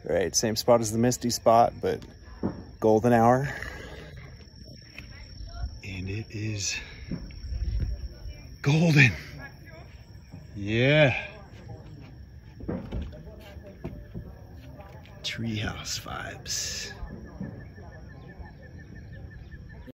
Right, same spot as the Misty spot, but golden hour. And it is golden. Yeah. Treehouse vibes.